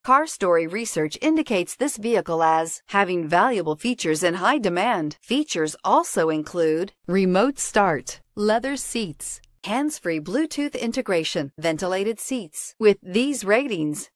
Car Story research indicates this vehicle as having valuable features in high demand. Features also include remote start, leather seats, hands-free Bluetooth integration, ventilated seats. With these ratings,